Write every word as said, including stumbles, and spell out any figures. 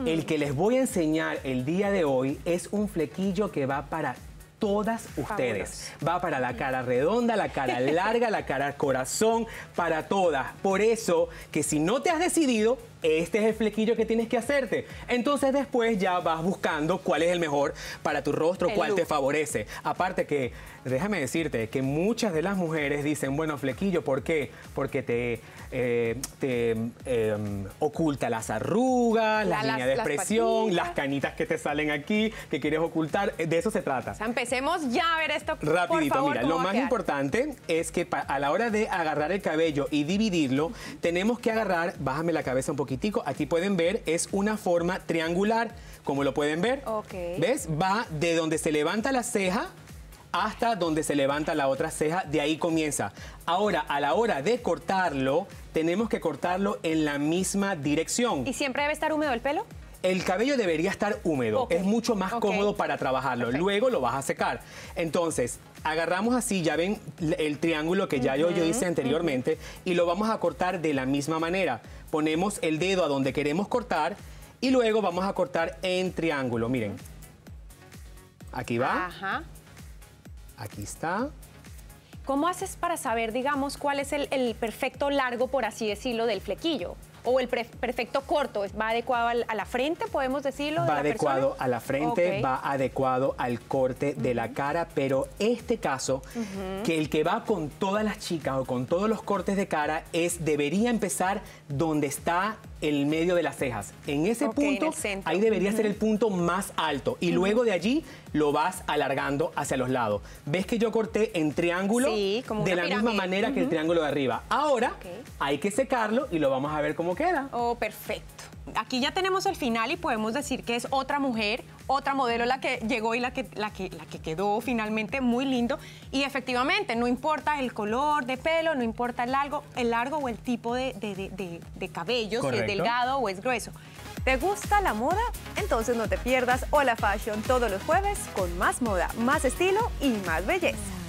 El que les voy a enseñar el día de hoy es un flequillo que va para todas ustedes. Fabuloso. Va para la cara redonda, la cara larga, la cara corazón, para todas. Por eso que si no te has decidido, este es el flequillo que tienes que hacerte. Entonces después ya vas buscando cuál es el mejor para tu rostro, el cuál look te favorece. Aparte que, déjame decirte que muchas de las mujeres dicen, bueno, flequillo, ¿por qué? Porque te, eh, te eh, oculta las arrugas, la, la línea de expresión, las, las canitas que te salen aquí, que quieres ocultar. De eso se trata. O sea, empecemos ya a ver esto. Rapidito, por favor, mira, lo más importante es que a la hora de agarrar el cabello y dividirlo, tenemos que agarrar, bájame la cabeza un poquito. Aquí pueden ver, es una forma triangular, como lo pueden ver. Okay. ¿Ves? Va de donde se levanta la ceja hasta donde se levanta la otra ceja, de ahí comienza. Ahora, a la hora de cortarlo, tenemos que cortarlo en la misma dirección. ¿Y siempre debe estar húmedo el pelo? El cabello debería estar húmedo, okay. Es mucho más okay. cómodo para trabajarlo. Perfecto. Luego lo vas a secar. Entonces, agarramos así, ya ven el triángulo que ya uh-huh, yo, yo hice anteriormente, uh-huh. y lo vamos a cortar de la misma manera. Ponemos el dedo a donde queremos cortar y luego vamos a cortar en triángulo. Miren, aquí va, Ajá. Aquí está. ¿Cómo haces para saber, digamos, cuál es el, el perfecto largo, por así decirlo, del flequillo? O el perfecto corto, ¿va adecuado al, a la frente, podemos decirlo? Va de adecuado persona? a la frente, okay. Va adecuado al corte uh-huh. de la cara, pero este caso, uh-huh. que el que va con todas las chicas o con todos los cortes de cara, es debería empezar donde está el medio de las cejas. En ese okay, punto, en ahí debería uh-huh. ser el punto más alto. Y uh-huh. luego de allí lo vas alargando hacia los lados. ¿Ves que yo corté en triángulo? Sí, como de la pirámide. misma manera uh-huh. que el triángulo de arriba. Ahora okay. hay que secarlo y lo vamos a ver cómo queda. Oh, perfecto. Aquí ya tenemos el final y podemos decir que es otra mujer, otra modelo la que llegó y la que, la que, la que quedó finalmente muy lindo. Y efectivamente, no importa el color de pelo, no importa el largo, el largo o el tipo de, de, de, de, de cabello, si es delgado o es grueso. ¿Te gusta la moda? Entonces no te pierdas Hola Fashion todos los jueves con más moda, más estilo y más belleza.